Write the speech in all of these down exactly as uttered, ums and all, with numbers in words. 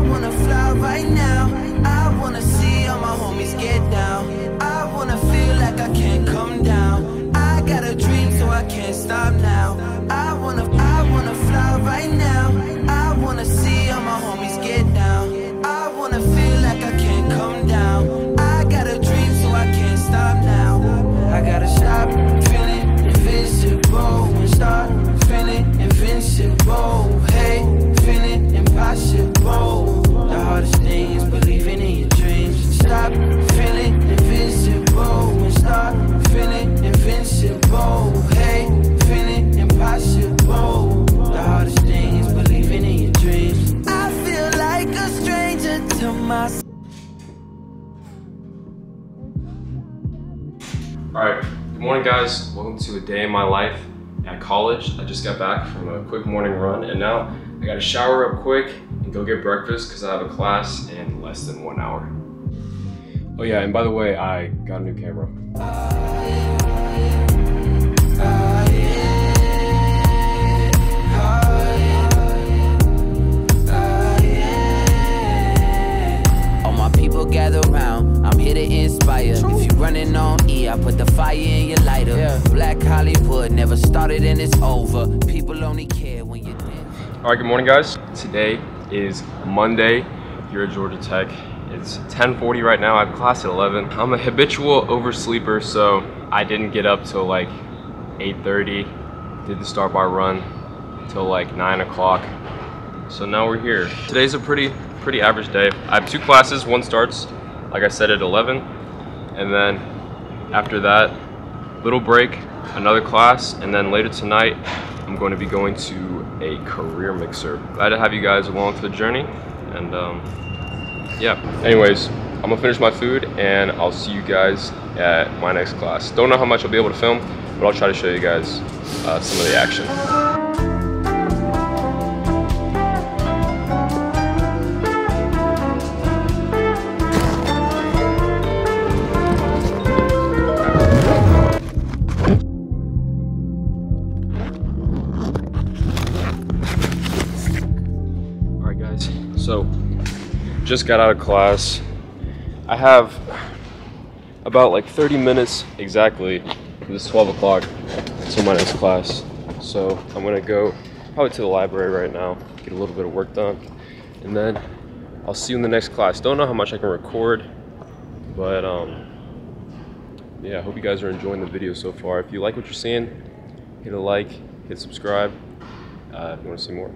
wanna fly right now. I wanna see all my homies get down. I wanna feel like I can't come down. I got a dream so I can't stop now. I wanna, I wanna fly right now. I wanna see all my homies get down. I wanna feel like I can't come down. I got a dream so I can't stop now. I gotta stop feeling invincible and start feeling invincible. Hey, feeling impossible. The hardest thing is believing in your dreams. Stop feeling invincible and start feeling invincible. Hey, feeling impossible. The hardest thing is believing in your dreams. I feel like a stranger to myself. Alright, good morning guys. Welcome to a day in my life at college. I just got back from a quick morning run and now I gotta shower up quick and go get breakfast because I have a class in less than one hour. Oh yeah, and by the way, I got a new camera. All my people gather round, I'm here to inspire. If you running on E, I put the fire in your lighter. Yeah. Black Hollywood never started and it's over. People only care when you're dead. All right, good morning guys. Today is Monday here at Georgia Tech. It's ten forty right now. I have class at eleven. I'm a habitual oversleeper, so I didn't get up till like eight thirty. Did the start bar run till like nine o'clock. So now we're here. Today's a pretty pretty average day. I have two classes. One starts, like I said, at eleven, and then after that, little break, another class, and then later tonight, I'm going to be going to a career mixer. Glad to have you guys along for the journey, and um, yeah. Anyways, I'm gonna finish my food, and I'll see you guys at my next class. Don't know how much I'll be able to film, but I'll try to show you guys uh, some of the action. So, just got out of class. I have about like thirty minutes exactly. It's twelve o'clock till my next class. So I'm gonna go probably to the library right now, get a little bit of work done, and then I'll see you in the next class. Don't know how much I can record, but um, yeah, I hope you guys are enjoying the video so far. If you like what you're seeing, hit a like, hit subscribe uh, if you want to see more.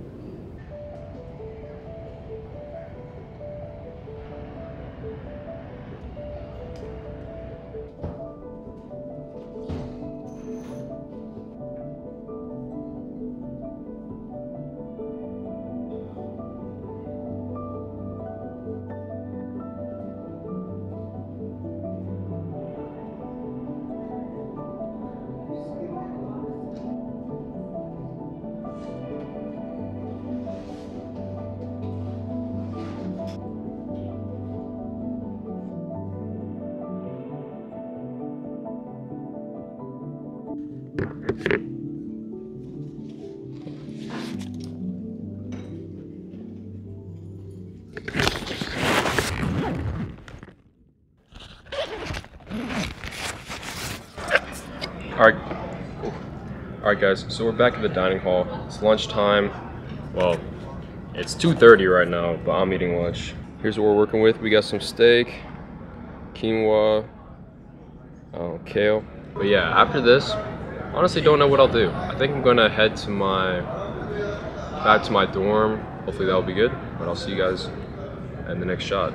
Alright, alright guys, so we're back at the dining hall. It's lunchtime. Well, it's two thirty right now, but I'm eating lunch. Here's what we're working with. We got some steak, quinoa, uh, kale. But yeah, after this, honestly don't know what I'll do. I think I'm gonna head to my, back to my dorm. Hopefully that'll be good, but I'll see you guys in the next shot.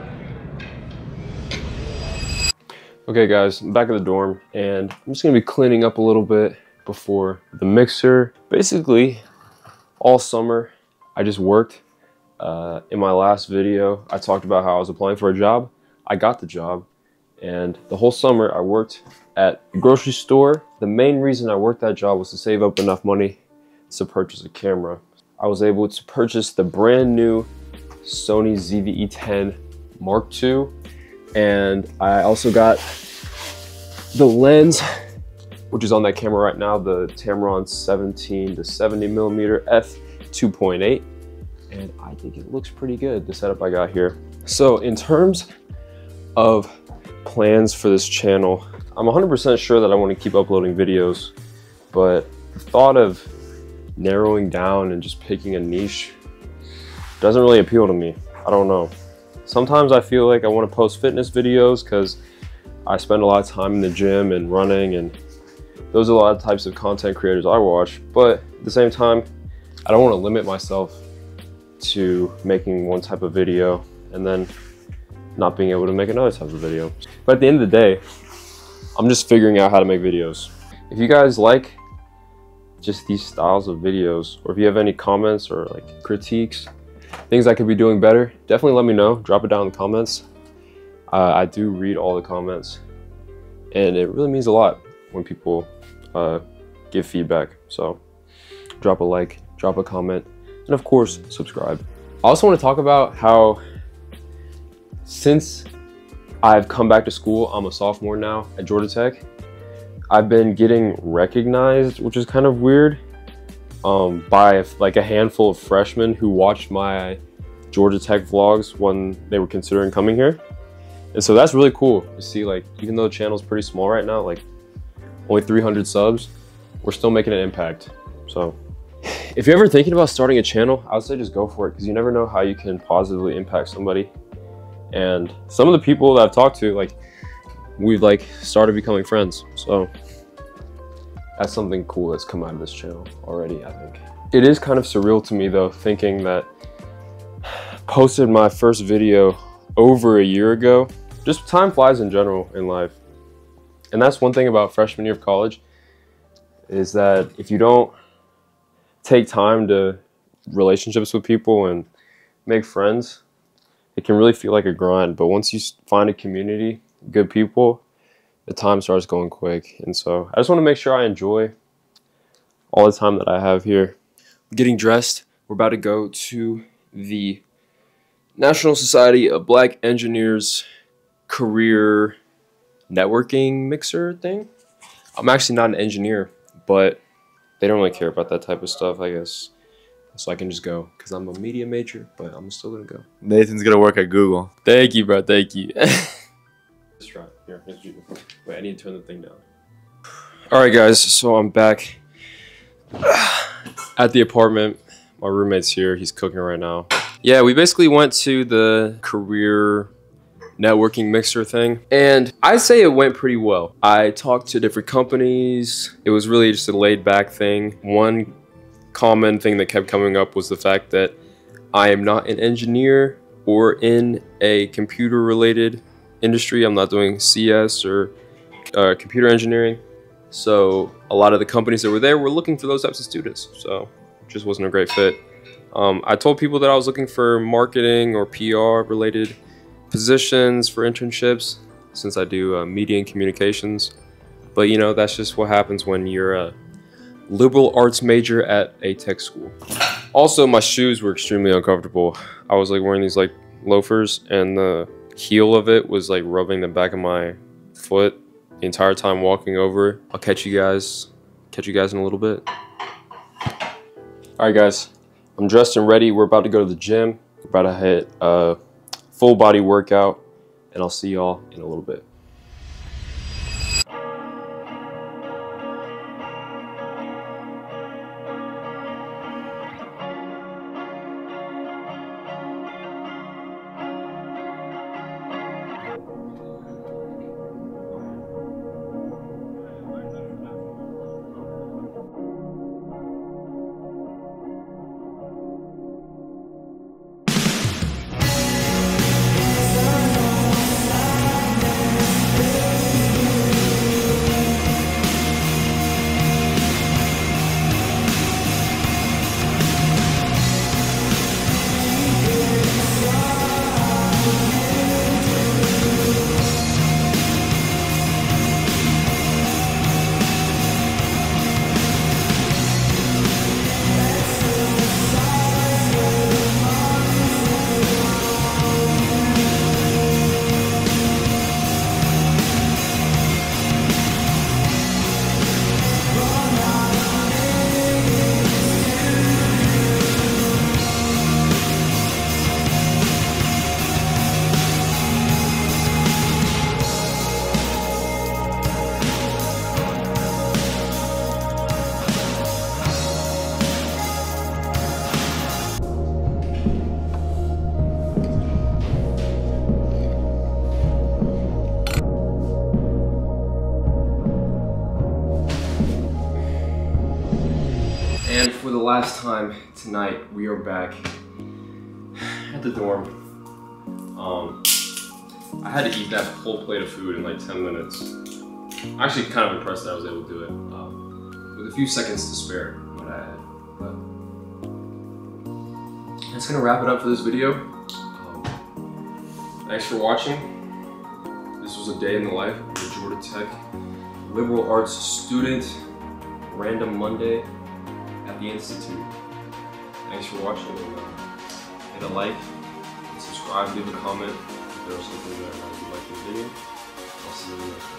Okay guys, I'm back at the dorm, and I'm just gonna be cleaning up a little bit before the mixer. Basically, all summer, I just worked. Uh, in my last video, I talked about how I was applying for a job. I got the job, and the whole summer I worked at a grocery store. The main reason I worked that job was to save up enough money to purchase a camera. I was able to purchase the brand new Sony Z V E ten Mark two, and I also got the lens, which is on that camera right now, the Tamron seventeen to seventy millimeter f two point eight, and I think it looks pretty good, the setup I got here. So in terms of plans for this channel, I'm one hundred percent sure that I want to keep uploading videos, but the thought of narrowing down and just picking a niche doesn't really appeal to me. I don't know. Sometimes I feel like I want to post fitness videos because I spend a lot of time in the gym and running, and those are a lot of types of content creators I watch. But at the same time, I don't want to limit myself to making one type of video and then not being able to make another type of video. But at the end of the day, I'm just figuring out how to make videos. If you guys like just these styles of videos, or if you have any comments or like critiques, things I could be doing better, definitely let me know. Drop it down in the comments. Uh, I do read all the comments, and it really means a lot when people uh, give feedback. So drop a like, drop a comment, and of course, subscribe. I also want to talk about how since I've come back to school, I'm a sophomore now at Georgia Tech, I've been getting recognized, which is kind of weird, um, by like a handful of freshmen who watched my Georgia Tech vlogs when they were considering coming here. And so that's really cool to see, like, even though the channel's pretty small right now, like only three hundred subs, we're still making an impact. So if you're ever thinking about starting a channel, I would say just go for it, because you never know how you can positively impact somebody. And some of the people that I've talked to, like, we've like started becoming friends. So that's something cool that's come out of this channel already, I think. It is kind of surreal to me though, thinking that I posted my first video over a year ago. Just time flies in general in life. And that's one thing about freshman year of college, is that if you don't take time to relationships with people and make friends, it can really feel like a grind. But once you find a community, good people, the time starts going quick. And so I just want to make sure I enjoy all the time that I have here. I'm getting dressed. We're about to go to the National Society of Black Engineers career networking mixer thing. I'm actually not an engineer, but they don't really care about that type of stuff, I guess. So I can just go, because I'm a media major, but I'm still gonna go. Nathan's gonna work at Google. Thank you, bro. Thank you. Let's try. Here, here's you. Wait, I need to turn the thing down. All right, guys. So I'm back at the apartment. My roommate's here. He's cooking right now. Yeah, we basically went to the career networking mixer thing, and I'd say it went pretty well. I talked to different companies. It was really just a laid back thing. One common thing that kept coming up was the fact that I am not an engineer or in a computer related industry. I'm not doing C S or uh, computer engineering. So a lot of the companies that were there were looking for those types of students. So it just wasn't a great fit. Um, I told people that I was looking for marketing or P R related positions for internships, since I do uh, media and communications. But you know, that's just what happens when you're a liberal arts major at a tech school. Also, my shoes were extremely uncomfortable. I was like wearing these like loafers, and the heel of it was like rubbing the back of my foot the entire time walking over. I'll catch you guys, catch you guys in a little bit. All right, guys, I'm dressed and ready. We're about to go to the gym. We're about to hit a full body workout, and I'll see y'all in a little bit. last time tonight, we are back at the dorm. Um, I had to eat that whole plate of food in like ten minutes. I'm actually kind of impressed that I was able to do it um, with a few seconds to spare, what I had. But that's gonna wrap it up for this video. Um, thanks for watching. This was a day in the life of a Georgia Tech liberal arts student. Random Monday at the Institute. Thanks for watching. And, uh, hit a like, subscribe, leave a comment if there was something that uh, you'd like to do. I'll see you next time.